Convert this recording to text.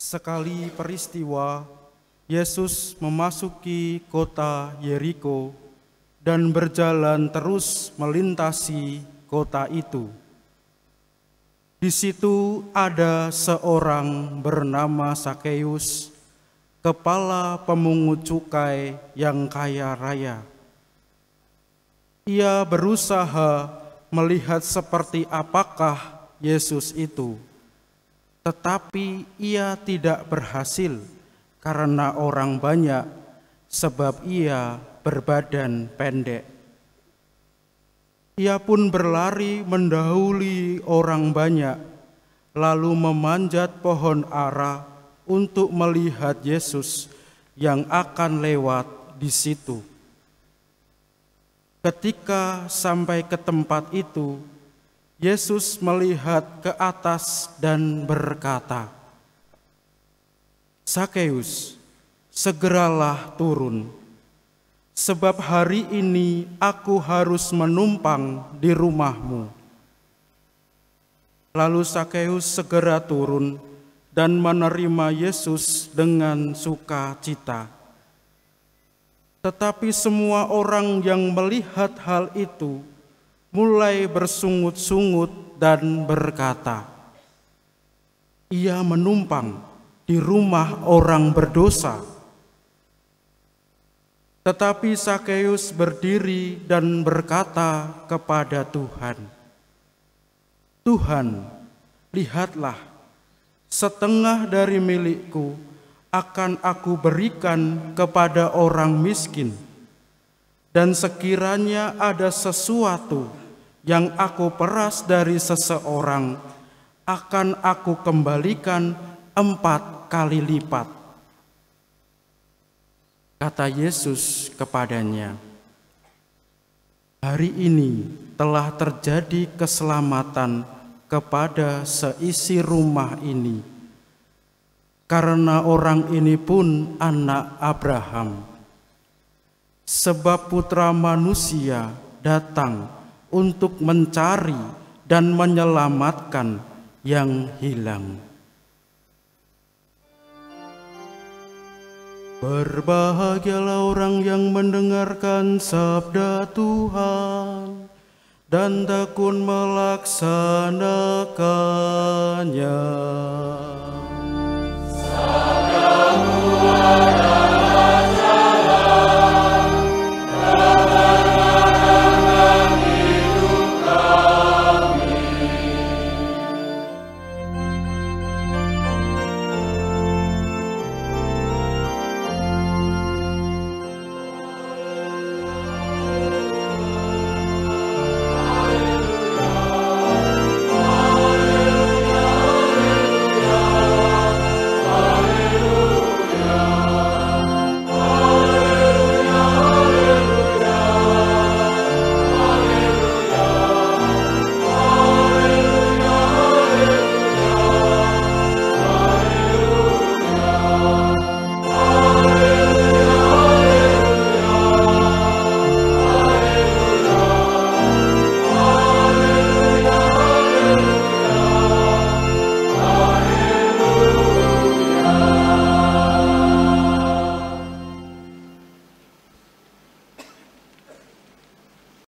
Sekali peristiwa, Yesus memasuki kota Yeriko dan berjalan terus melintasi kota itu. Di situ ada seorang bernama Sakeus, kepala pemungut cukai yang kaya raya. Ia berusaha melihat seperti apakah Yesus itu, tetapi ia tidak berhasil karena orang banyak, sebab ia berbadan pendek. Ia pun berlari mendahului orang banyak, lalu memanjat pohon ara untuk melihat Yesus yang akan lewat di situ. Ketika sampai ke tempat itu, Yesus melihat ke atas dan berkata, "Sakeus, segeralah turun, sebab hari ini aku harus menumpang di rumahmu." Lalu Sakeus segera turun dan menerima Yesus dengan sukacita. Tetapi semua orang yang melihat hal itu mulai bersungut-sungut dan berkata, "Ia menumpang di rumah orang berdosa." Tetapi Sakeus berdiri dan berkata kepada Tuhan, "Tuhan, lihatlah, setengah dari milikku akan aku berikan kepada orang miskin, dan sekiranya ada sesuatu yang aku peras dari seseorang, akan aku kembalikan 4 kali lipat." Kata Yesus kepadanya, "Hari ini telah terjadi keselamatan kepada seisi rumah ini, karena orang ini pun anak Abraham. Sebab Putra Manusia datang untuk mencari dan menyelamatkan yang hilang." Berbahagialah orang yang mendengarkan sabda Tuhan dan tekun melaksanakan.